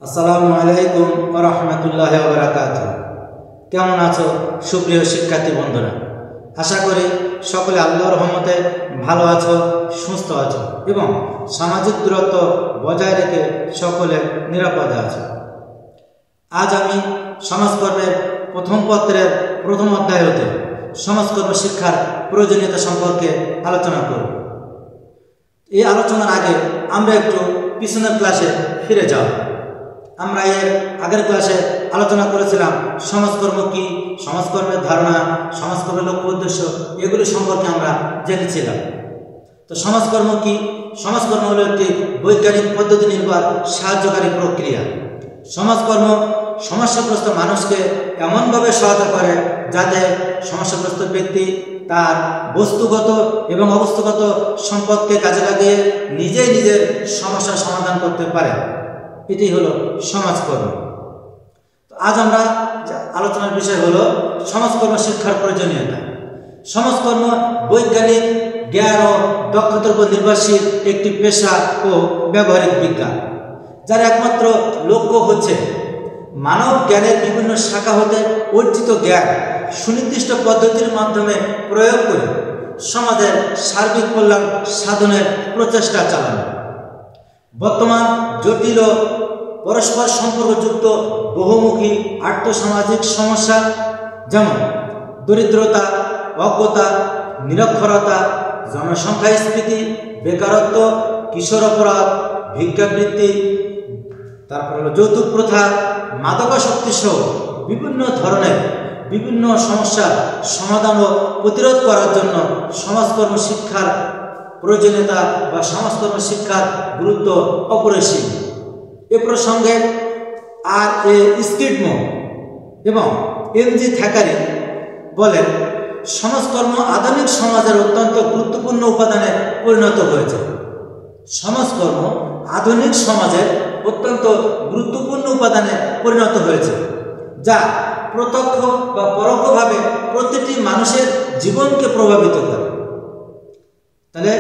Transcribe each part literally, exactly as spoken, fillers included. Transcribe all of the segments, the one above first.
আসসালামু আলাইকুম ওয়া রাহমাতুল্লাহি ওয়া বারাকাতুহু। কেমন আছো সুপ্রিয় শিক্ষার্থী বন্ধুরা? আশা করি সকলে আল্লাহর রহমতে ভালো আছো, সুস্থ আছো এবং সামাজিক দূরত্ব বজায় রেখে সকলে নিরাপদে আছো। আজ আমি সমাজকর্মের প্রথম পত্রের প্রথম অধ্যায় হতে সমাজকর্ম শিক্ষার প্রয়োজনীয়তা সম্পর্কে আলোচনা করব। এই আলোচনার আগে আমরা একটু পিছনের ক্লাসে ফিরে যাব। আমরা এর আগের ক্লাসে আলোচনা করেছিলাম সমাজকর্ম কি, সমাজকর্মের ধারণা, সমাজকর্মের লক্ষ্য উদ্দেশ্য, এগুলি সম্পর্কে আমরা জেনেছিলাম। তো সমাজকর্ম কি? সমাজকর্ম হলো একটি বৈজ্ঞানিক পদ্ধতি নির্ভর সাহায্যকারী প্রক্রিয়া। সমাজকর্ম সমস্যাগ্রস্ত মানুষকে এমনভাবে সহায়তা করে যাতে সমস্যাগ্রস্ত ব্যক্তি তার বস্তুগত এবং অবস্থাগত সম্পদকে কাজে লাগিয়ে নিজেই নিজের সমস্যার সমাধান করতে পারে। এটি হলো সমাজকর্ম। তো আজ আমরা আলোচনার বিষয় হলো সমাজকর্ম শিক্ষার প্রয়োজনীয়তা। সমাজকর্ম বৈজ্ঞানিক জ্ঞান ও দক্ষতার উপর নির্ভরশীল একটি পেশা ও ব্যবহারিক বিজ্ঞান, যার একমাত্র লক্ষ্য হচ্ছে মানব জ্ঞানের বিভিন্ন শাখা হতে অর্জিত জ্ঞান সুনির্দিষ্ট পদ্ধতির মাধ্যমে প্রয়োগ করে সমাজের সার্বিক কল্যাণ সাধনের প্রচেষ্টা চালানো। বর্তমান জটিল ও পরস্পর সম্পর্কযুক্ত বহুমুখী আর্থসামাজিক সমস্যা যেমন দরিদ্রতা, অজ্ঞতা, নিরক্ষরতা, জনসংখ্যাস্ফীতি, বেকারত্ব, কিশোর অপরাধ, ভিক্ষাবৃত্তি, তারপর হলো যৌতুক প্রথা, মাদকাসক্তি সহ বিভিন্ন ধরনের বিভিন্ন সমস্যার সমাধান ও প্রতিরোধ করার জন্য সমাজকর্ম শিক্ষার প্রয়োজনীয়তা বা সমাজকর্ম শিক্ষার গুরুত্ব অপরিসীম। এ প্রসঙ্গে আর এ স্কিডমো এবং এম জি থ্যাকারে বলেন, সমাজকর্ম আধুনিক সমাজের অত্যন্ত গুরুত্বপূর্ণ উপাদানে পরিণত হয়েছে। সমাজকর্ম আধুনিক সমাজের অত্যন্ত গুরুত্বপূর্ণ উপাদানে পরিণত হয়েছে, যা প্রত্যক্ষ বা পরোক্ষভাবে প্রতিটি মানুষের জীবনকে প্রভাবিত করে। তাহলে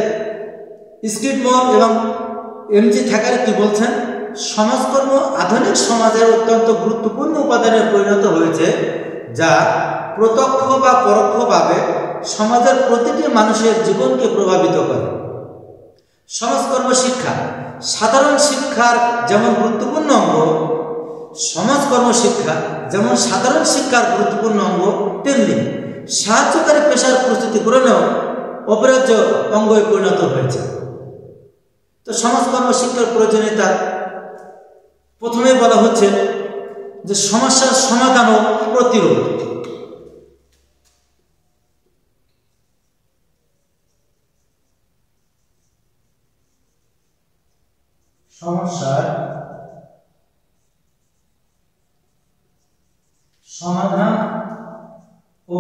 স্কিডমো এবং এম জি থ্যাকারে কি বলছেন? সমাজকর্ম আধুনিক সমাজের অত্যন্ত গুরুত্বপূর্ণ উপাদানে পরিণত হয়েছে, যা প্রত্যক্ষ বা পরোক্ষভাবে সমাজের প্রতিটি মানুষের জীবনকে প্রভাবিত করে। সমাজকর্ম শিক্ষা সাধারণ শিক্ষার যেমন গুরুত্বপূর্ণ অঙ্গ, সমাজকর্ম শিক্ষা যেমন সাধারণ শিক্ষার গুরুত্বপূর্ণ অঙ্গ, তেমনি সাহায্যকারী পেশার প্রস্তুতি গ্রহণেও অপরিহার্য অঙ্গে পরিণত হয়েছে। তো সমাজকর্ম শিক্ষার প্রয়োজনীয়তা প্রথমে বলা হচ্ছে যে সমস্যার সমাধান ও প্রতিরোধ। সমস্যার সমাধান ও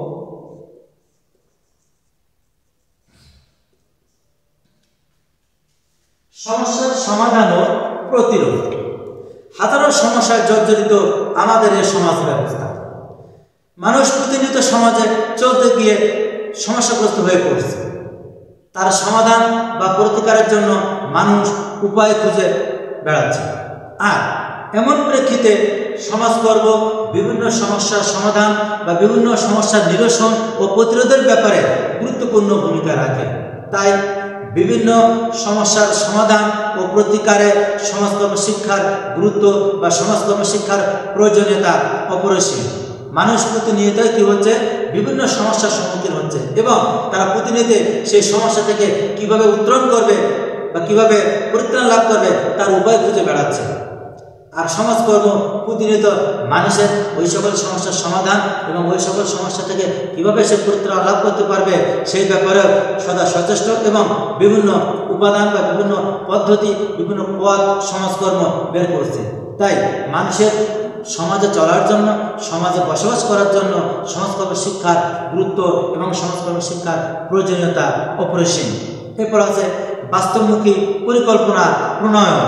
সমস্যার সমাধান ও প্রতিরোধ। হাজারো সমস্যায় জর্জরিত আমাদের এই সমাজ ব্যবস্থা। মানুষ প্রতিনিয়ত সমাজে চলতে গিয়ে সমস্যাগ্রস্ত হয়ে পড়ছে। তার সমাধান বা প্রতিকারের জন্য মানুষ উপায় খুঁজে বেড়াচ্ছে। আর এমন প্রেক্ষিতে সমাজকর্ম বিভিন্ন সমস্যার সমাধান বা বিভিন্ন সমস্যার নিরসন ও প্রতিরোধের ব্যাপারে গুরুত্বপূর্ণ ভূমিকা রাখে। তাই বিভিন্ন সমস্যার সমাধান ও প্রতিকারে সমাজকর্ম শিক্ষার গুরুত্ব বা সমাজকর্ম শিক্ষার প্রয়োজনীয়তা অপরিসীম। মানুষ প্রতিনিয়তই কী হচ্ছে? বিভিন্ন সমস্যার সম্মুখীন হচ্ছে এবং তারা প্রতিনিয়ত সেই সমস্যা থেকে কিভাবে উত্তরণ করবে বা কিভাবে পরিত্রাণ লাভ করবে তার উপায় খুঁজে বেড়াচ্ছে। আর সমাজকর্ম প্রতিনিয়ত মানুষের ওই সকল সমস্যার সমাধান এবং ওই সকল সমস্যা থেকে কীভাবে সে পরিত্রাণ লাভ করতে পারবে সেই ব্যাপারে সদা সচেষ্ট এবং বিভিন্ন উপাদান বা বিভিন্ন পদ্ধতি, বিভিন্ন পথ সমাজকর্ম বের করছে। তাই মানুষের সমাজে চলার জন্য, সমাজে বসবাস করার জন্য সমাজকর্ম শিক্ষার গুরুত্ব এবং সমাজকর্ম শিক্ষার প্রয়োজনীয়তা অপরিসীম। এরপর আছে বাস্তবমুখী পরিকল্পনা প্রণয়ন।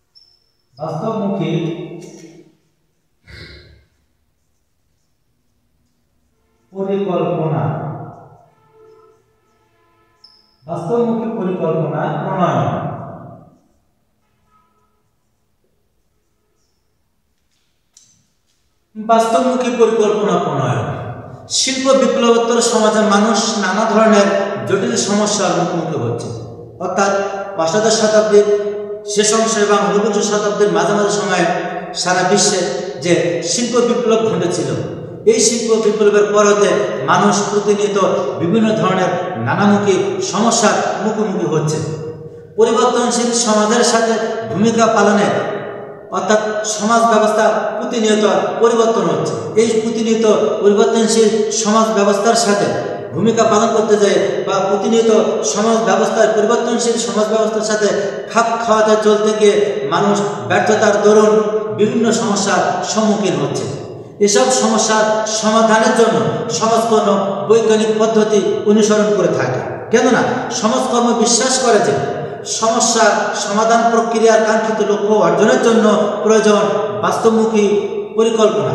বাস্তবমুখী বাস্তবমুখী পরিকল্পনা প্রণয়ন। বাস্তবমুখী পরিকল্পনা প্রণয়ন। শিল্প বিপ্লবোত্তর সমাজে মানুষ নানা ধরনের জটিল সমস্যার মুখোমুখি হচ্ছে, অর্থাৎ অষ্টাদশ শতাব্দীর শেষ অংশ এবং ঊনবিংশ শতাব্দীর মাঝামাঝি সময়ে সারা বিশ্বে যে শিল্প বিপ্লব ঘটেছিল, এই শিল্প বিপ্লবের পর হতে মানুষ প্রতিনিয়ত বিভিন্ন ধরনের নানামুখী সমস্যার মুখোমুখি হচ্ছে। পরিবর্তনশীল সমাজের সাথে ভূমিকা পালনে, অর্থাৎ সমাজ ব্যবস্থা প্রতিনিয়ত পরিবর্তন হচ্ছে। এই প্রতিনিয়ত পরিবর্তনশীল সমাজ ব্যবস্থার সাথে ভূমিকা পালন করতে যায় বা প্রতিনিয়ত সমাজ ব্যবস্থার পরিবর্তনশীল সমাজ ব্যবস্থার সাথে খাপ খাওয়াতে চলতে গিয়ে মানুষ ব্যর্থতার দরুন বিভিন্ন সমস্যার সম্মুখীন হচ্ছে। এসব সমস্যার সমাধানের জন্য সমাজকর্ম বৈজ্ঞানিক পদ্ধতি অনুসরণ করে থাকে। কেননা সমাজকর্ম বিশ্বাস করে যে সমস্যা সমাধান প্রক্রিয়ার কাঙ্ক্ষিত লক্ষ্য অর্জনের জন্য প্রয়োজন বাস্তবমুখী পরিকল্পনা।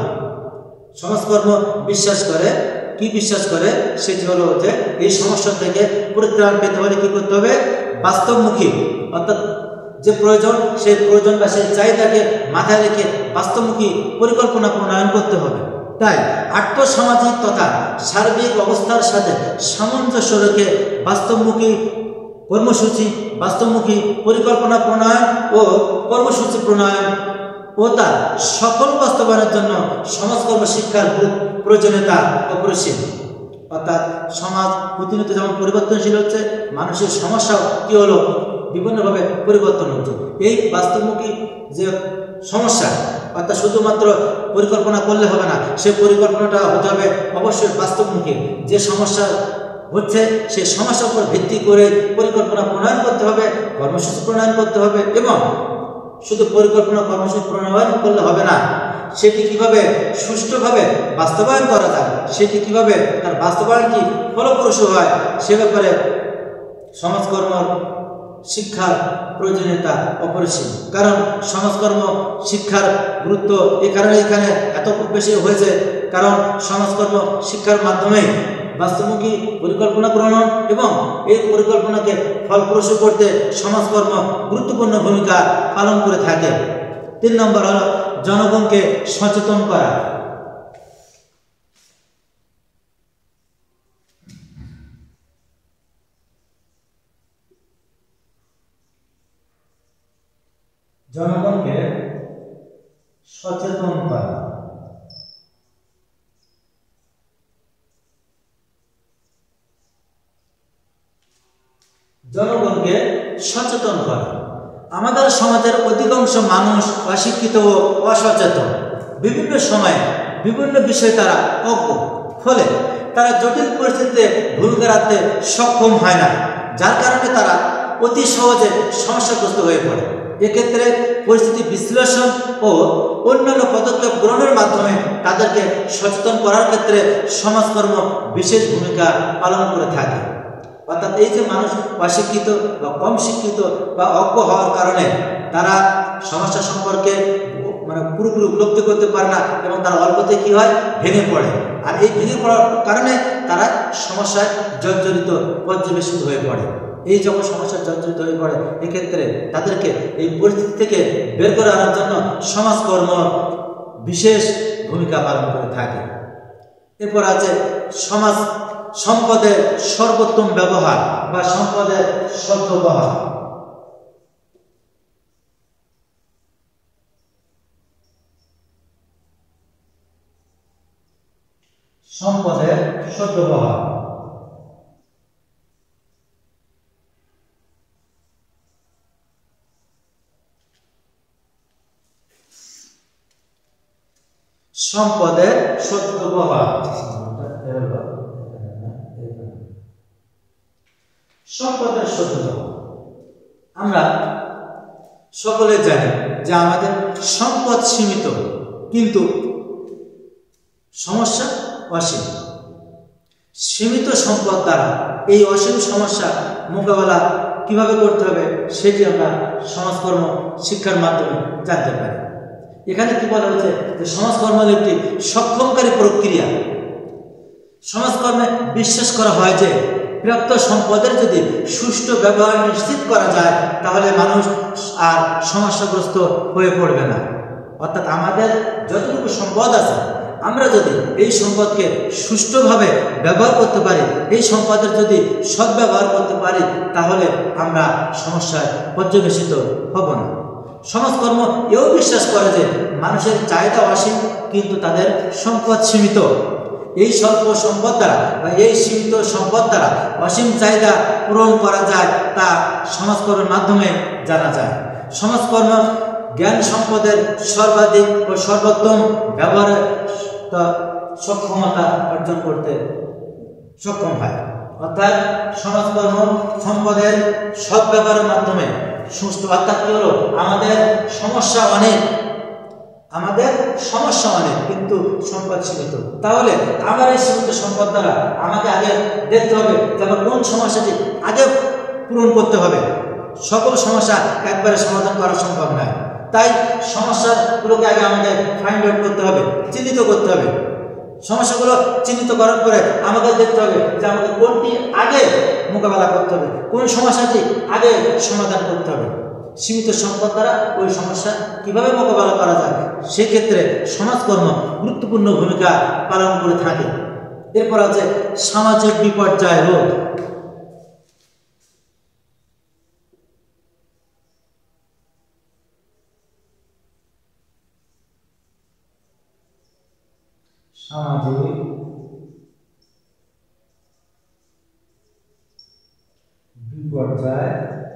সমাজকর্ম বিশ্বাস করে, কি বিশ্বাস করে, সেটি হলো যে এই সমস্যা থেকে পরিত্রাণ পেতে হলে কী করতে হবে? বাস্তবমুখী, অর্থাৎ যে প্রয়োজন সেই প্রয়োজন বা সেই চাহিদাকে মাথায় রেখে বাস্তবমুখী পরিকল্পনা প্রণয়ন করতে হবে। তাই আর্থসামাজিক তথা সার্বিক অবস্থার সাথে সামঞ্জস্য রেখে বাস্তবমুখী কর্মসূচি, বাস্তবমুখী পরিকল্পনা প্রণয়ন ও কর্মসূচি প্রণয়ন ও তার সফল বাস্তবায়নের জন্য সমাজকর্ম শিক্ষার প্রয়োজনীয়তা অপরিসীম। অর্থাৎ সমাজ প্রতিনিয়ত যেমন পরিবর্তনশীল হচ্ছে, মানুষের সমস্যাও কী হলো? বিভিন্নভাবে পরিবর্তন হচ্ছে। এই বাস্তবমুখী যে সমস্যা, অর্থাৎ শুধুমাত্র পরিকল্পনা করলে হবে না, সেই পরিকল্পনাটা হতে হবে অবশ্যই বাস্তবমুখী। যে সমস্যা হচ্ছে সেই সমস্যার উপর ভিত্তি করে পরিকল্পনা প্রণয়ন করতে হবে, কর্মসূচি প্রণয়ন করতে হবে। এবং শুধু পরিকল্পনা কর্মসূচি প্রণয়ন করলে হবে না, সেটি কিভাবে সুষ্ঠুভাবে বাস্তবায়ন করা যায়, সেটি কিভাবে তার বাস্তবায়নটি ফলপ্রসূ হয়, সে ব্যাপারে সমাজকর্ম শিক্ষার প্রয়োজনীয়তা অপরিসীম। কারণ সমাজকর্ম শিক্ষার গুরুত্ব এই কারণে এখানে এত বেশি হয়েছে, কারণ সমাজকর্ম শিক্ষার মাধ্যমে বাস্তবমুখী পরিকল্পনা গ্রহণ এবং এই পরিকল্পনাকে ফলপ্রসূ করতে সমাজকর্ম গুরুত্বপূর্ণ ভূমিকা পালন করে থাকে। তিন নম্বর হল জনগণকে সচেতন করা। জনগণকে সচেতন করা। জনগণকে সচেতন করা। আমাদের সমাজের অধিকাংশ মানুষ অশিক্ষিত ও অসচেতন। বিভিন্ন সময়ে বিভিন্ন বিষয়ে তারা অজ্ঞ, ফলে তারা জটিল পরিস্থিতিতে ভূমিকা রাখতে সক্ষম হয় না, যার কারণে তারা অতি সহজে সমস্যাগ্রস্ত হয়ে পড়ে। এক্ষেত্রে পরিস্থিতি বিশ্লেষণ ও অন্যান্য পদক্ষেপ গ্রহণের মাধ্যমে তাদেরকে সচেতন করার ক্ষেত্রে সমাজকর্ম বিশেষ ভূমিকা পালন করে থাকে। অর্থাৎ এই যে মানুষ অশিক্ষিত বা কম শিক্ষিত বা অজ্ঞ হওয়ার কারণে তারা সমস্যা সম্পর্কে মানে পুরোপুরি উপলব্ধি করতে পারে না এবং তারা অল্পতে কী হয়? ভেঙে পড়ে। আর এই ভেঙে পড়ার কারণে তারা সমস্যায় জর্জরিত পর্যবেসিত হয়ে পড়ে। এই যখন সমস্যার জর্জরিত হয়ে পড়ে, এক্ষেত্রে তাদেরকে এই পরিস্থিতি থেকে বের করে আনার জন্য সমাজকর্ম বিশেষ ভূমিকা পালন করে থাকে। এরপর আছে সমাজ সম্পদের সর্বোত্তম ব্যবহার বা সম্পদের সদ্ব্যবহার। সম্পদের সদ্ব্যবহার। সম্পদের সদ্ব্যবহার। সম্পদের সদ্ব্যবহার। আমরা সকলে জানি যে আমাদের সম্পদ সীমিত, কিন্তু সমস্যা অসীম। সীমিত সম্পদ দ্বারা এই অসীম সমস্যা মোকাবেলা কিভাবে করতে হবে সেটি আমরা সমাজকর্ম শিক্ষার মাধ্যমে জানতে পারি। এখানে কি বলা হয়েছে যে সমাজকর্ম একটি সক্ষমকারী প্রক্রিয়া। সমাজকর্মে বিশ্বাস করা হয় যে প্রাপ্ত সম্পদের যদি সুষ্ঠু ব্যবহার নিশ্চিত করা যায় তাহলে মানুষ আর সমস্যাগ্রস্ত হয়ে পড়বে না। অর্থাৎ আমাদের যতটুকু সম্পদ আছে আমরা যদি এই সম্পদকে সুষ্ঠুভাবে ব্যবহার করতে পারি, এই সম্পদের যদি সদ্ব্যবহার করতে পারি তাহলে আমরা সমস্যায় পর্যবেসিত হব না। সমাজকর্ম এও বিশ্বাস করে যে মানুষের চাহিদা অসীম কিন্তু তাদের সম্পদ সীমিত। এই স্বল্প সম্পদ দ্বারা বা এই সীমিত সম্পদ দ্বারা অসীম চাহিদা পূরণ করা যায় তা সমাজকর্মের মাধ্যমে জানা যায়। সমাজকর্ম জ্ঞান সম্পদের সর্বাধিক ও সর্বোত্তম ব্যবহারের সক্ষমতা অর্জন করতে সক্ষম হয়। অর্থাৎ সমাজকর্ম সম্পদের সদ্ব্যবহারের মাধ্যমে সুষ্ঠু, অর্থাৎ কি হলো, আমাদের সমস্যা অনেক আমাদের সমস্যা অনেক কিন্তু সম্পদ সীমিত। তাহলে আমার এই সীমিত সম্পদ দ্বারা আমাকে আগে দেখতে হবে যে আমার কোন সমস্যাটি আগে পূরণ করতে হবে। সকল সমস্যা একবারে সমাধান করা সম্ভব নয়, তাই সমস্যাগুলোকে আগে আমাকে ফাইন্ড আউট করতে হবে, চিহ্নিত করতে হবে। সমস্যাগুলো চিহ্নিত করার পরে আমাকে দেখতে হবে যে আমাকে কোনটি আগে মোকাবেলা করতে হবে, কোন সমস্যাটি আগে সমাধান করতে হবে। সীমিত সম্পদ দ্বারা ওই সমস্যা কিভাবে মোকাবেলা করা যায় সেক্ষেত্রে সমাজকর্ম গুরুত্বপূর্ণ ভূমিকা পালন করে থাকে। এরপর আছে সামাজিক বিপর্যয় রোধ। সামাজিক বিপর্যয়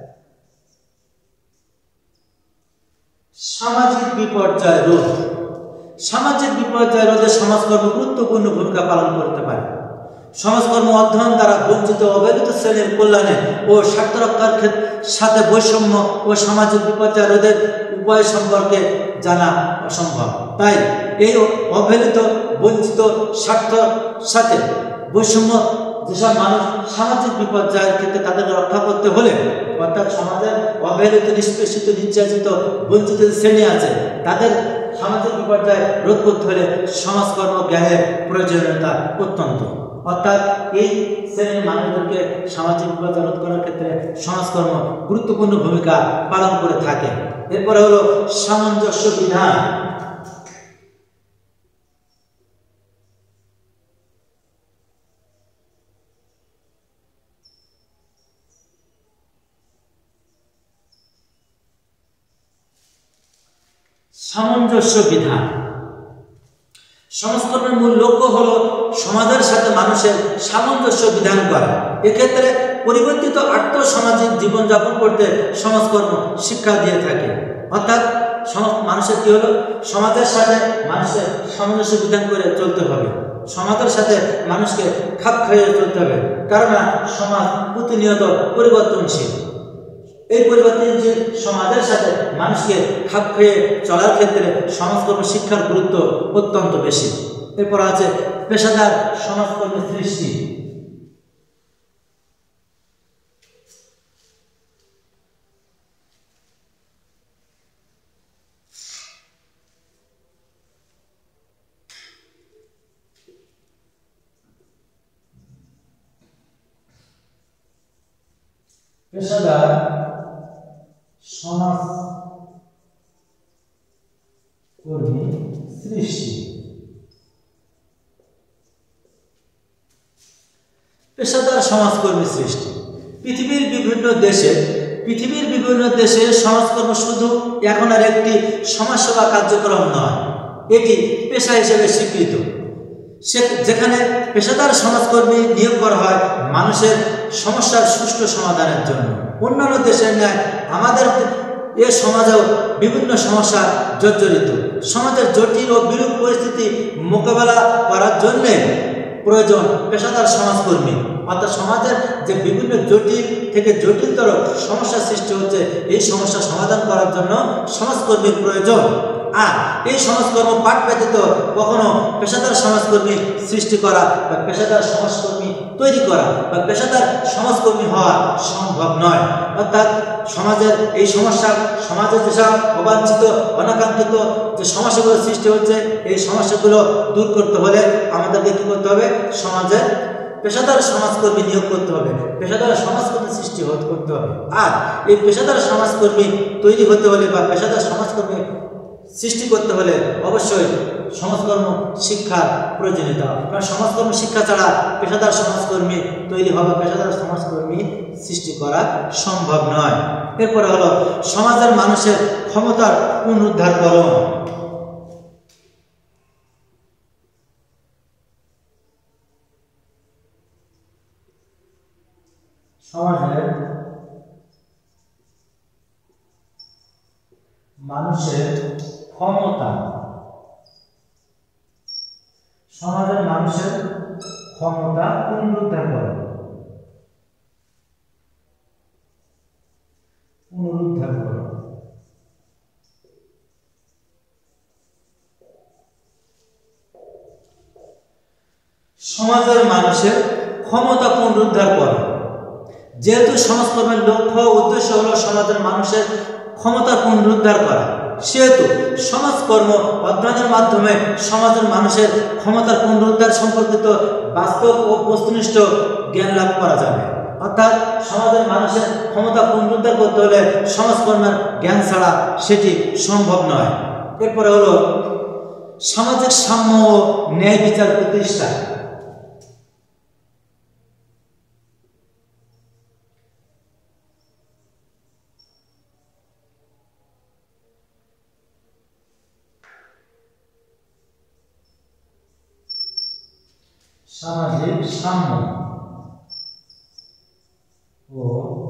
সামাজিক বিপর্যয় রোধ সামাজিক বিপর্যয় রোধে সমাজকর্ম গুরুত্বপূর্ণ ভূমিকা পালন করতে পারে। সমাজকর্ম অধ্যয়ন দ্বারা বঞ্চিত অবহেলিত শ্রেণীর কল্যাণে ও স্বার্থ রক্ষার সাথে বৈষম্য ও সামাজিক বিপর্যয় রোধের উপায় সম্পর্কে জানা অসম্ভব। তাই এই অবহেলিত বঞ্চিত স্বার্থ সাথে বৈষম্য যেসব মানুষ সামাজিক বিপর্যয়ের ক্ষেত্রে তাদেরকে রক্ষা করতে হলে, অর্থাৎ সমাজের অবহেলিত নিষ্পেষিত নির্যাতিত বঞ্চিত শ্রেণী আছে তাদের সামাজিক বিপর্যয় রোধ করতে হলে সমাজকর্ম জ্ঞানের প্রয়োজনীয়তা অত্যন্ত। অর্থাৎ এই শ্রেণীর মানুষদেরকে সামাজিক বিপর্যয় রোধ করার ক্ষেত্রে সমাজকর্ম গুরুত্বপূর্ণ ভূমিকা পালন করে থাকে। এরপরে হলো সামঞ্জস্য বিধান। সামঞ্জস্য বিধান সমাজকর্মের মূল লক্ষ্য হল সমাজের সাথে মানুষের সামঞ্জস্য বিধান করা। এক্ষেত্রে পরিবর্তিত আর্থসামাজিক জীবনযাপন করতে সমাজকর্ম শিক্ষা দিয়ে থাকে। অর্থাৎ মানুষের কি হলো, সমাজের সাথে মানুষের সামঞ্জস্য বিধান করে চলতে হবে, সমাজের সাথে মানুষকে খাপ খাইয়ে চলতে হবে, কারণ সমাজ প্রতিনিয়ত পরিবর্তনশীল। এই পরিবর্তনশীল সমাজের সাথে মানুষকে খাপ খাইয়ে চলার ক্ষেত্রে সমাজকর্ম শিক্ষার গুরুত্ব অত্যন্ত বেশি। এরপর আছে পেশাদার সমাজকর্মের সৃষ্টি। পেশাদার সমাজ কর্মী সৃষ্টি। পেশাদার সমাজকর্মী সৃষ্টি পৃথিবীর বিভিন্ন দেশে পৃথিবীর বিভিন্ন দেশে সমাজকর্ম শুধু এখন আর একটি সমাজসেবা কার্যক্রম নয়, এটি পেশা হিসেবে স্বীকৃত। যেখানে পেশাদার সমাজকর্মী নিয়োগ করা হয় মানুষের সমস্যার সুষ্ঠু সমাধানের জন্য। অন্যান্য দেশের ন্যায় আমাদের এ সমাজেও বিভিন্ন সমস্যা জর্জরিত। সমাজের জটিল ও বিরূপ পরিস্থিতি মোকাবেলা করার জন্য প্রয়োজন পেশাদার সমাজকর্মী। অর্থাৎ সমাজের যে বিভিন্ন জটিল থেকে জটিলতর সমস্যা সৃষ্টি হচ্ছে, এই সমস্যা সমাধান করার জন্য সমাজকর্মীর প্রয়োজন। আর এই সমাজকর্ম পাঠ ব্যতীত কখনো পেশাদার সমাজকর্মী সৃষ্টি করা বা পেশাদার সমাজকর্মী তৈরি করা বা পেশাদার সমাজকর্মী হওয়া সম্ভব নয়। অর্থাৎ সমাজের এই সমস্যা, সমাজের যেসব অবাঞ্ছিত অনাকাঙ্ক্ষিত যে সমস্যাগুলো সৃষ্টি হচ্ছে, এই সমস্যাগুলো দূর করতে হলে আমাদেরকে কী করতে হবে, সমাজের পেশাদার সমাজকর্মী নিয়োগ করতে হবে, পেশাদার সমাজকর্মী সৃষ্টি করতে হবে। আর এই পেশাদার সমাজকর্মী তৈরি হতে হলে বা পেশাদার সমাজকর্মী সৃষ্টি করতে হলে অবশ্যই সমাজকর্ম শিক্ষার প্রয়োজনীয়তা, কারণ সমাজকর্ম শিক্ষা ছাড়া পেশাদার সমাজকর্মী তৈরি হবে, পেশাদার সমাজকর্মী সৃষ্টি করা সম্ভব নয়। এরপরে হলো সমাজের মানুষের ক্ষমতার পুনরুদ্ধার করণ। সমাজের মানুষের ক্ষমতা, সমাজের মানুষের ক্ষমতা পুনরুদ্ধার করে, পুনরুদ্ধার করে সমাজের মানুষের ক্ষমতা পুনরুদ্ধার করে। যেহেতু সমাজকর্মের লক্ষ্য উদ্দেশ্য হলো সমাজের মানুষের ক্ষমতা পুনরুদ্ধার করা, সেহেতু সমাজকর্ম অধ্যয়নের মাধ্যমে সমাজের মানুষের ক্ষমতার পুনরুদ্ধার সম্পর্কিত বাস্তব ও বস্তুনিষ্ঠ জ্ঞান লাভ করা যাবে। অর্থাৎ সমাজের মানুষের ক্ষমতা পুনরুদ্ধার করতে হলে সমাজকর্মের জ্ঞান ছাড়া সেটি সম্ভব নয়। এরপরে হলো সামাজিক সাম্য ও ন্যায় বিচার প্রতিষ্ঠা। সামাজিক সাম্য ও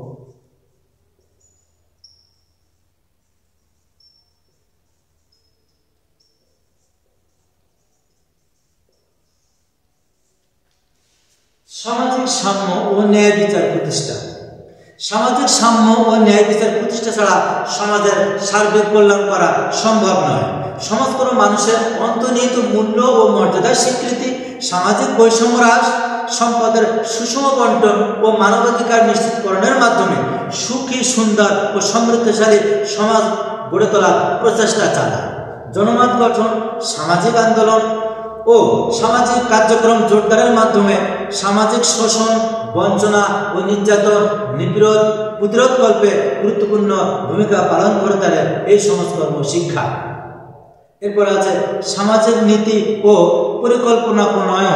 সামাজিক সাম্য ও ন্যায় বিচার প্রতিষ্ঠা। সামাজিক সাম্য ও ন্যায় বিচার প্রতিষ্ঠা ছাড়া সমাজের সার্বিক কল্যাণ করা সম্ভব নয়। সমাজকর্ম মানুষের অন্তর্নিহিত মূল্য ও মর্যাদার স্বীকৃতি, সামাজিক বৈষম্য হ্রাস, সম্পদের সুষম বন্টন ও মানবাধিকার নিশ্চিতকরণের মাধ্যমে সুখী, সুন্দর ও সমৃদ্ধশালী সমাজ গড়ে তোলার প্রচেষ্টা চালায়। জনমত গঠন, সামাজিক আন্দোলন ও সামাজিক কার্যক্রম জোরদারের মাধ্যমে সামাজিক শোষণ, বঞ্চনা ও নির্যাতন নিপীড়ন প্রতিরোধ কল্পে গুরুত্বপূর্ণ ভূমিকা পালন করে থাকে এই সমাজকর্ম শিক্ষা। এরপর আছে সামাজিক নীতি ও পরিকল্পনা প্রণয়ন।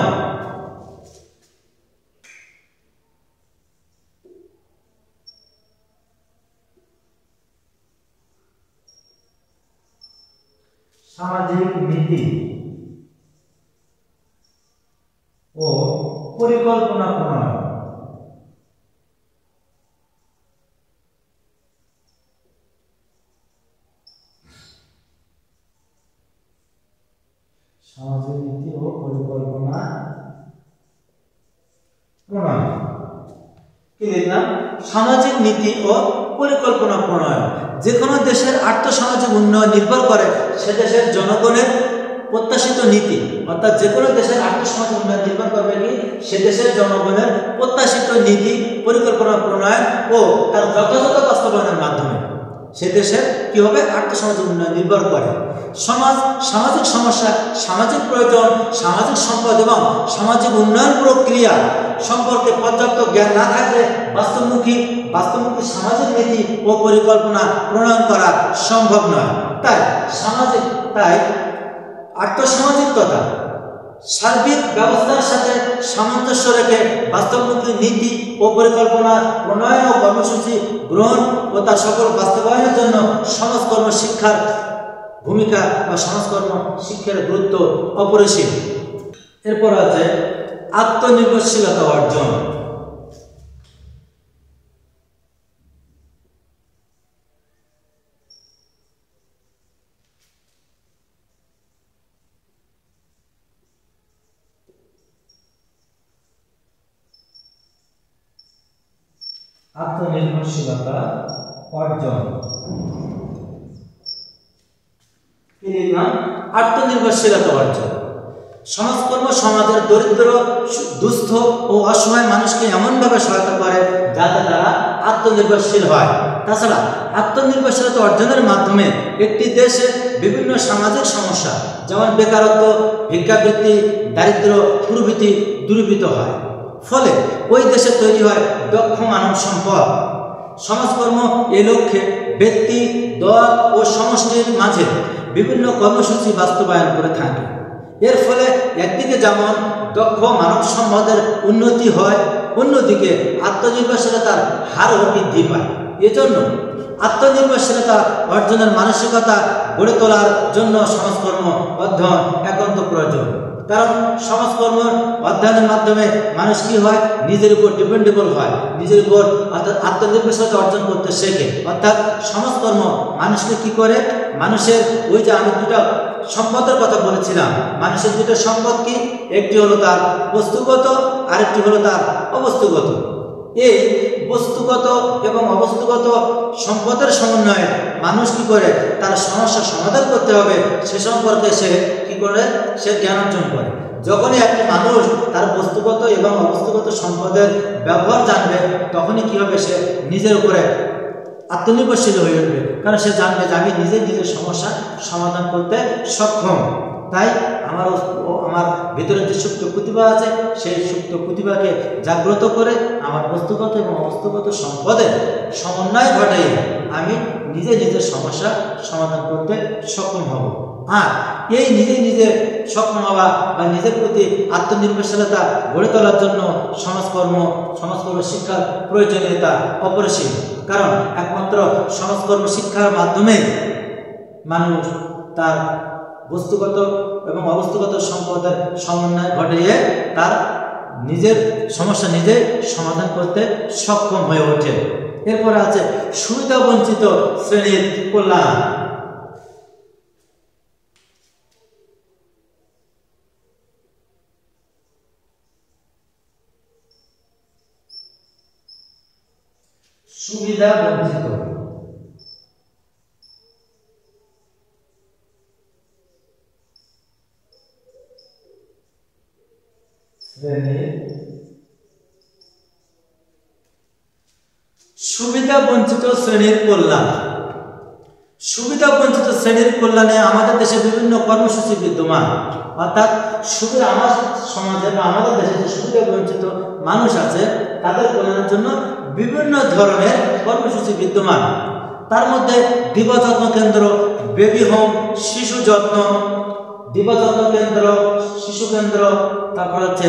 সামাজিক নীতি ও পরিকল্পনা প্রণয়ন। সামাজিক নীতি ও পরিকল্পনা প্রণয়ন কি লিখলাম? সামাজিক নীতি ও পরিকল্পনা প্রণয়ন। যে কোনো দেশের আর্থসামাজিক উন্নয়ন নির্ভর করে সে দেশের জনগণের প্রত্যাশিত নীতি, অর্থাৎ যে কোনো দেশের আর্থসামাজিক উন্নয়ন নির্ভর করবে কি সে দেশের জনগণের প্রত্যাশিত নীতি, পরিকল্পনা প্রণয়ন ও তার যথাযথ বাস্তবায়নের মাধ্যমে সে দেশের কি হবে আর্থসামাজিক উন্নয়ন নির্ভর করে। সমাজ, সামাজিক সমস্যা, সামাজিক প্রয়োজন, সামাজিক সম্পদ এবং সামাজিক উন্নয়ন প্রক্রিয়া সম্পর্কে পর্যাপ্ত জ্ঞান না থাকলে বাস্তবমুখী বাস্তবমুখী সামাজিক নীতি ও পরিকল্পনা প্রণয়ন করা সম্ভব নয়। তাই সামাজিক তাই আর্থসামাজিক তথা সার্বিক ব্যবস্থার সাথে সামঞ্জস্য রেখে বাস্তবমুখী নীতি ও পরিকল্পনা প্রণয়ন ও কর্মসূচি গ্রহণ ও তার সকল বাস্তবায়নের জন্য সমাজকর্ম শিক্ষার ভূমিকা বা সমাজকর্ম শিক্ষার গুরুত্ব অপরিসীম। এরপর আছে আত্মনির্ভরশীলতা অর্জন। আত্মনির্ভরশীলতা অর্জন কি লিখলাম? আত্মনির্ভরশীলতা অর্জন। সমাজকর্ম সমাজের দরিদ্র, দুস্থ ও অসহায় মানুষকে এমনভাবে সহায়তা করে যাতে তারা আত্মনির্ভরশীল হয়। তাছাড়া আত্মনির্ভরশীলতা অর্জনের মাধ্যমে একটি দেশে বিভিন্ন সামাজিক সমস্যা যেমন বেকারত্ব, ভিক্ষাবৃত্তি, দারিদ্র্য প্রভৃতি দূরীভূত হয়। ফলে ওই দেশে তৈরি হয় দক্ষ মানব সম্পদ। সমাজকর্ম এ লক্ষ্যে ব্যক্তি, দল ও সমষ্টির মাঝে বিভিন্ন কর্মসূচি বাস্তবায়ন করে থাকে। এর ফলে একদিকে যেমন দক্ষ মানব সম্পদের উন্নতি হয়, অন্যদিকে আত্মনির্ভরশীলতার হারও বৃদ্ধি পায়। এজন্য আত্মনির্ভরশীলতা অর্জনের মানসিকতা গড়ে তোলার জন্য সমাজকর্ম অধ্যয়ন একান্ত প্রয়োজন। কারণ সমাজকর্ম অধ্যয়নের মাধ্যমে মানুষ কি হয়, নিজের উপর ডিপেন্ডেবল হয়, নিজের উপর অর্থাৎ আত্মনির্ভরশীলতা অর্জন করতে শেখে। অর্থাৎ সমাজকর্ম মানুষকে কি করে, মানুষের ওই যে আমি দুটা সম্পদের কথা বলেছিলাম, মানুষের দুটো সম্পদ কি, একটি হলো তার বস্তুগত, আরেকটি হলো তার অবস্তুগত। এই বস্তুগত এবং অবস্তুগত সম্পদের সমন্বয়ে মানুষ কি করে তার সমস্যার সমাধান করতে হবে সে সম্পর্কে সে কি করে, সে জ্ঞান অর্জন করে। যখনই একটি মানুষ তার বস্তুগত এবং অবস্তুগত সম্পদের ব্যবহার জানবে, তখনই কি হবে, সে নিজের উপরে আত্মনির্ভরশীল হয়ে উঠবে। কারণ সে জানবে যে আমি নিজে নিজের সমস্যা সমাধান করতে সক্ষম। তাই আমার আমার ভিতরে যে সুপ্ত প্রতিভা আছে, সেই সুপ্ত প্রতিভাকে জাগ্রত করে আমার বস্তুগত এবং অবস্তুগত সম্পদের সমন্বয় ঘটাই আমি নিজে নিজের সমস্যা সমাধান করতে সক্ষম হব। আর এই নিজে নিজে সক্ষম হওয়া বা নিজের প্রতি আত্মনির্ভরশীলতা গড়ে তোলার জন্য সমাজকর্ম সমাজকর্ম শিক্ষার প্রয়োজনীয়তা অপরিসীম। কারণ একমাত্র সমাজকর্ম শিক্ষার মাধ্যমে মানুষ তার বস্তুগত এবং অবস্তুগত সম্পদের সমন্বয় ঘটিয়ে তার নিজের সমস্যা নিজে সমাধান করতে সক্ষম হয়ে ওঠে। এরপরে আছে সুবিধা বঞ্চিত শ্রেণীর কল্যাণ। সুবিধা বঞ্চিত সুবিধা বঞ্চিত শ্রেণীর কল্যাণ। সুবিধা বঞ্চিত শ্রেণীর কল্যাণে আমাদের দেশে বিভিন্ন কর্মসূচি বিদ্যমান। অর্থাৎ সুবিধা আমার সমাজে বা আমাদের দেশে যে সুবিধা বঞ্চিত মানুষ আছে তাদের কল্যাণের জন্য বিভিন্ন ধরনের কর্মসূচি বিদ্যমান। তার মধ্যে দিবাযত্ন কেন্দ্র, বেবি হোম, শিশু যত্ন, দিবাযত্ন কেন্দ্র, শিশু কেন্দ্র, তারপর হচ্ছে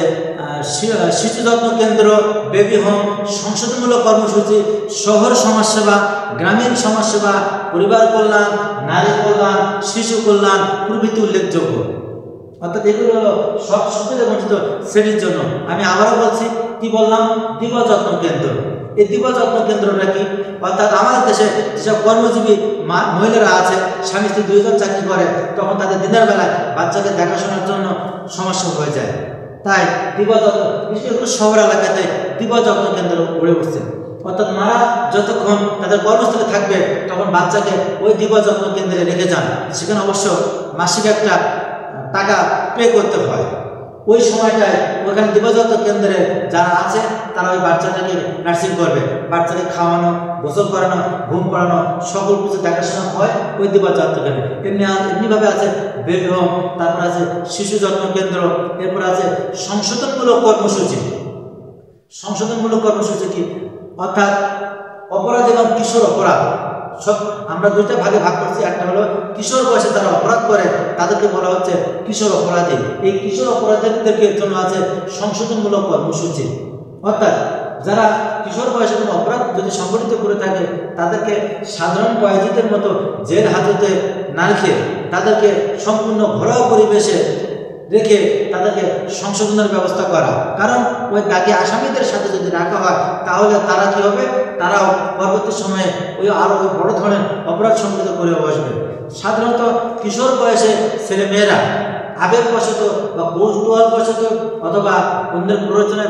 শিশু যত্ন কেন্দ্র, বেবি হোম, সংশোধনমূলক কর্মসূচি, শহর সমাজসেবা, গ্রামীণ সমাজসেবা, পরিবার কল্যাণ, নারী কল্যাণ, শিশু কল্যাণ প্রভৃতি উল্লেখযোগ্য। অর্থাৎ এগুলো হলো সব সুবিধা বঞ্চিত শ্রেণীর জন্য। আমি আবারও বলছি, কি বললাম, দিবাযত্ন কেন্দ্র। এই দিবাযত্ন কেন্দ্রটা কি, অর্থাৎ আমাদের দেশে যেসব কর্মজীবী মহিলারা আছে, স্বামী স্ত্রী দুইজন চাকরি করে, তখন তাদের দিনের বেলায় বাচ্চাকে দেখাশোনার জন্য সমস্যা হয়ে যায়। তাই দিবাযত্ন, বিশেষ করে শহর এলাকাতে দিবাযত্ন কেন্দ্র গড়ে উঠছে। অর্থাৎ মারা যতক্ষণ তাদের কর্মস্থলে থাকবে তখন বাচ্চাকে ওই দিবাযত্ন কেন্দ্রে রেখে যান। সেখানে অবশ্য মাসিক একটা টাকা পে করতে হয়। ওই সময়টায় ওখানে দিবাযত্ন কেন্দ্রে যারা আছে তারা ওই বাচ্চাটাকে নার্সিং করবে, বাচ্চাকে খাওয়ানো, গোসল করানো, ঘুম পাড়ানো, সকল কিছু দেখাশোনা হয় ওই দিবাযত্ন কেন্দ্রে। এমনি এমনিভাবে আছে বেবি হোম, তারপর আছে শিশু যত্ন কেন্দ্র, এরপর আছে সংশোধনমূলক কর্মসূচি। সংশোধনমূলক কর্মসূচি কি, অর্থাৎ অপরাধ এবং কিশোর অপরাধ সব আমরা দুইটা ভাগে ভাগ করছি। একটা হলো কিশোর বয়সে যারা অপরাধ করে তাদেরকে বলা হচ্ছে কিশোর অপরাধী। এই কিশোর অপরাধীদেরকে জন্য আছে সংশোধনমূলক কর্মসূচি। অর্থাৎ যারা কিশোর বয়সে কোনো অপরাধ যদি সংগঠিত করে থাকে তাদেরকে সাধারণ কয়েদিদের মতো জেল হাজতে না রেখে তাদেরকে সম্পূর্ণ ঘরোয়া পরিবেশে রেখে তাদেরকে সংশোধনের ব্যবস্থা করা। কারণ ওই দাগি আসামিদের সাথে যদি রাখা হয় তাহলে তারা কি হবে, তারাও পরবর্তী সময়ে ওই আরও ওই বড় ধরনের অপরাধ সংগঠিত করে বসবে। সাধারণত কিশোর বয়সে ছেলে মেয়েরা আবেগবশত বা কৌতূহলবশত অথবা অন্যের প্ররোচনায়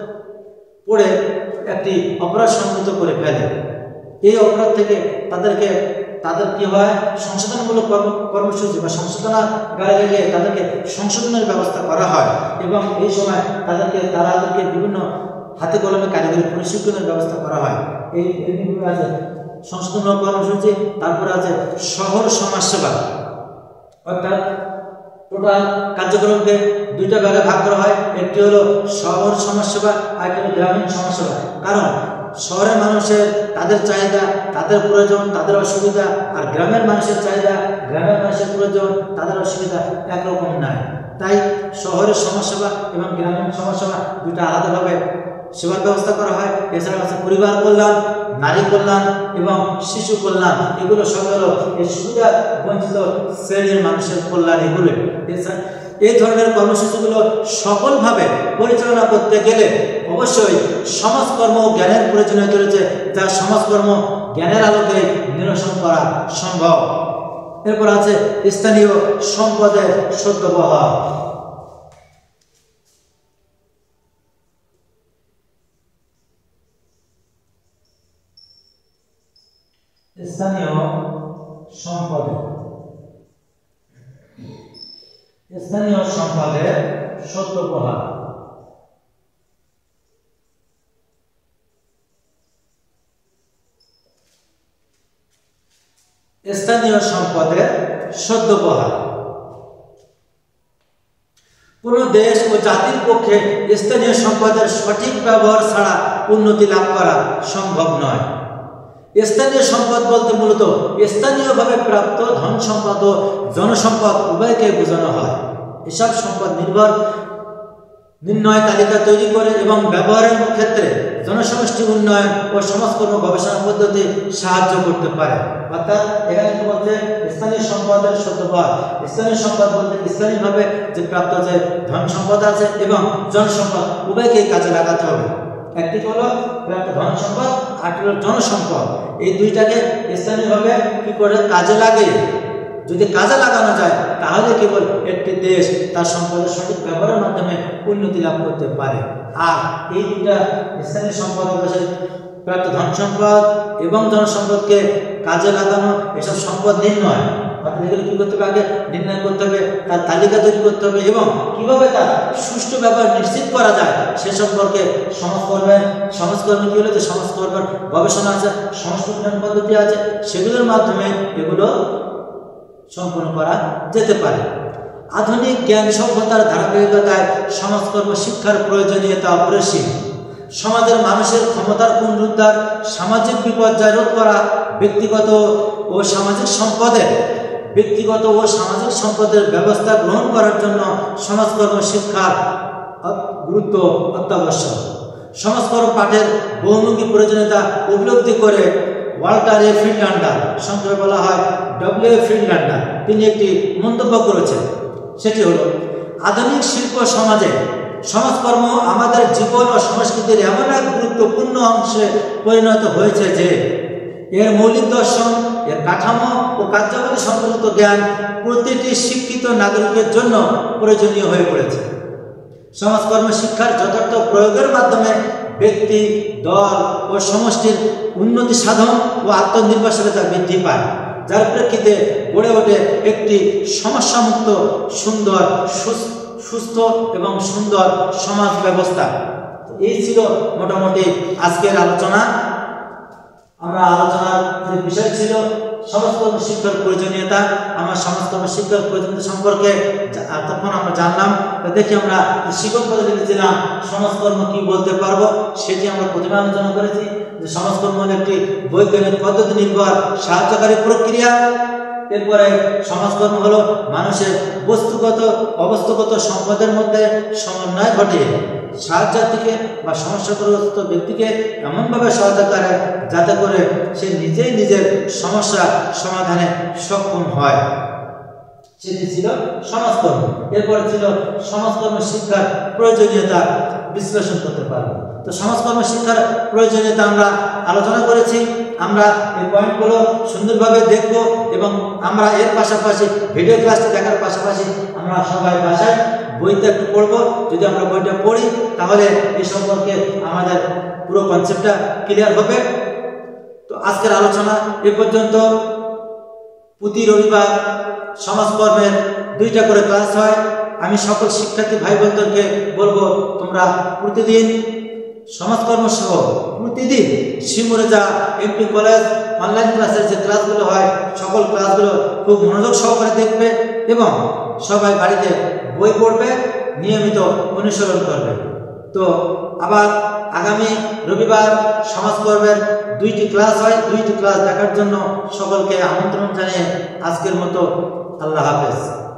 পড়ে একটি অপরাধ সংগঠিত করে ফেলে। এই অপরাধ থেকে তাদেরকে তাদের কি হয়, সংশোধনমূলক কর্ম কর্মসূচি বা সংশোধনাগারে গিয়ে তাদেরকে সংশোধনের ব্যবস্থা করা হয় এবং এই সময় তাদেরকে তাদেরকে বিভিন্ন হাতে কলমে কারিগরি প্রশিক্ষণের ব্যবস্থা করা হয়। এই আছে সংশোধনমূলক কর্মসূচি। তারপরে আছে শহর সমাজসেবা, অর্থাৎ টোটাল কার্যক্রমকে দুইটা ভাগে ভাগ করা হয়, একটি হলো শহর সমাজসেবা আর একটি হলো গ্রামীণ সমাজসেবা। কারণ শহরের মানুষের তাদের চাহিদা, তাদের প্রয়োজন, তাদের অসুবিধা, আর গ্রামের মানুষের চাহিদা, গ্রামের মানুষের প্রয়োজন, তাদের অসুবিধা একরকম নয়। তাই শহরের সমাজসেবা এবং গ্রামীণ সমাজসেবা দুইটা আলাদাভাবে সেবার ব্যবস্থা করা হয়। এছাড়া আছে পরিবার কল্যাণ, নারী কল্যাণ এবং শিশু কল্যাণ। এগুলো সব হলো এই সুবিধা বঞ্চিত শ্রেণীর মানুষের কল্যাণ। এগুলো এই ধরনের কর্মসূচিগুলো সফলভাবে পরিচালনা করতে গেলে অবশ্যই সমাজকর্ম জ্ঞানের প্রয়োজনীয়তা রয়েছে, যা সমাজকর্ম জ্ঞানের আলোকে নিরসন করা সম্ভব। এরপর আছে স্থানীয় সম্পদের সদ্ব্যবহার। স্থানীয় সম্পদ স্থানীয় সম্পদের সদ্ব্যবহার। স্থানীয় সম্পদের সদ্ব্যবহার কোনো দেশ ও জাতির পক্ষে স্থানীয় সম্পদের সঠিক ব্যবহার ছাড়া উন্নতি লাভ করা সম্ভব নয়। স্থানীয় সম্পদ বলতে মূলত স্থানীয়ভাবে প্রাপ্ত ধন সম্পদ ও জনসম্পদ উভয়কে বোঝানো হয়। এসব সম্পদ নির্ভর নির্ণয় তালিকা তৈরি করে এবং ব্যবহারের ক্ষেত্রে জনসমষ্টি উন্নয়ন ও সমাজকর্ম গবেষণা পদ্ধতি সাহায্য করতে পারে। অর্থাৎ এখানে কি বলতে স্থানীয় সম্পদের সদ্ব্যবহার। স্থানীয় সম্পদ বলতে স্থানীয়ভাবে যে প্রাপ্ত যে ধন সম্পদ আছে এবং জনসম্পদ উভয়কেই কাজে লাগাতে হবে। একটি হলো প্রাপ্ত ধন সম্পদ আর হলো জনসম্পদ। এই দুইটাকে স্থানীয়ভাবে কি করে কাজে লাগে। যদি কাজে লাগানো যায় তাহলে কেবল একটি দেশ তার সম্পদের সঠিক ব্যবহারের মাধ্যমে উন্নতি লাভ করতে পারে। আর এই দুটা স্থানীয় সম্পদ প্রাপ্ত ধন সম্পদ এবং জনসম্পদকে কাজে লাগানো, এসব সম্পদ নির্ণয়, অর্থাৎ এগুলো কী করতে হবে, আগে নির্ণয় করতে হবে, তার তালিকা তৈরি করতে হবে এবং কীভাবে তার সুষ্ঠু ব্যবহার নিশ্চিত করা যায় সে সম্পর্কে সমাজকর্মের সমাজকর্মে কী হলো যে সমাজকর্মের গবেষণা আছে, সমাজ উন্নয়ন পদ্ধতি আছে, সেগুলোর মাধ্যমে এগুলো সম্পন্ন করা যেতে পারে। আধুনিক জ্ঞান সভ্যতার ধারাবাহিকতায় সমাজকর্ম শিক্ষার প্রয়োজনীয়তা অপরিসীম। সমাজের মানুষের ক্ষমতার পুনরুদ্ধার, সামাজিক বিপর্যয় রোধ করা, ব্যক্তিগত ও সামাজিক সম্পদের ব্যক্তিগত ও সামাজিক সম্পদের ব্যবস্থা গ্রহণ করার জন্য সমাজকর্ম শিক্ষার গুরুত্ব অত্যাবশ্যক। সমাজকর্ম পাঠের বহুমুখী প্রয়োজনীয়তা উপলব্ধি করে ওয়াল্টার এ ফ্রিডল্যান্ডার, সংক্ষেপে বলা হয় ডব্লিউ এ ফ্রিডল্যান্ডার, তিনি একটি মন্তব্য করেছেন। সেটি হলো, আধুনিক শিল্প সমাজে সমাজকর্ম আমাদের জীবন ও সংস্কৃতির এমন এক গুরুত্বপূর্ণ অংশে পরিণত হয়েছে যে এর মৌলিক দর্শন, এর কাঠামো ও কার্যাবলী সম্পর্কিত জ্ঞান প্রতিটি শিক্ষিত নাগরিকের জন্য প্রয়োজনীয় হয়ে পড়েছে। সমাজকর্ম শিক্ষার যথার্থ প্রয়োগের মাধ্যমে ব্যক্তি, দল ও সমষ্টির উন্নতি সাধন ও আত্মনির্ভরশীলতা বৃদ্ধি পায়, যার প্রেক্ষিতে গড়ে ওঠে একটি সমস্যামুক্ত, সুন্দর, সুস্থ এবং সুন্দর সমাজ ব্যবস্থা। এই ছিল মোটামুটি আজকের আলোচনা। আমরা আলোচনার যে বিষয় ছিল সমাজকর্ম শিক্ষার প্রয়োজনীয়তা, আমার সমাজকর্ম শিক্ষার প্রয়োজনীয়তা সম্পর্কে তখন আমরা জানলাম। দেখি আমরা শিক্ষক পদ্ধতি দিয়েছিলাম সমাজকর্ম কি বলতে পারবো, সেটি আমরা প্রথমে আলোচনা করেছি যে সমাজকর্ম হল একটি বৈজ্ঞানিক পদ্ধতি নির্ভর সাহায্যকারী প্রক্রিয়া। এরপরে সমাজকর্ম হলো মানুষের বস্তুগত অবস্থাগত সম্পদের মধ্যে সমন্বয় ঘটিয়ে সাহায্যার্থীকে বা সমস্যাগ্রস্ত ব্যক্তিকে এমনভাবে সহায়তা করে যাতে করে সে নিজেই নিজের সমস্যা সমাধানে সক্ষম হয়, সেটি ছিল সমাজকর্ম। এরপরে ছিল সমাজকর্ম শিক্ষার প্রয়োজনীয়তা বিশ্লেষণ করতে পারবো। তো সমাজকর্ম শিক্ষার প্রয়োজনীয়তা আমরা আলোচনা করেছি। আমরা এই পয়েন্টগুলো সুন্দরভাবে দেখব এবং আমরা এর পাশাপাশি ভিডিও ক্লাসটি দেখার পাশাপাশি আমরা সবাই বাসায় বইটা একটু পড়বো। যদি আমরা বইটা পড়ি তাহলে এই সম্পর্কে আমাদের পুরো কনসেপ্টটা ক্লিয়ার হবে। তো আজকের আলোচনা এ পর্যন্ত। প্রতি রবিবার সমাজকর্মের দুইটা করে ক্লাস হয়। আমি সকল শিক্ষার্থী ভাই বোনদেরকে বলবো তোমরা প্রতিদিন সমাজকর্ম সহ প্রতিদিন শিমুরেজা এমপি কলেজ অনলাইন ক্লাসের যে ক্লাসগুলো হয় সকল ক্লাসগুলো খুব মনোযোগ সহকারে দেখবে এবং সবাই বাড়িতে বই পড়বে, নিয়মিত অনুসরণ করবে। তো আবার আগামী রবিবার সমাজকর্মের দুইটি ক্লাস হয়, দুইটি ক্লাস দেখার জন্য সকলকে আমন্ত্রণ জানিয়ে আজকের মতো আল্লাহ হাফেজ।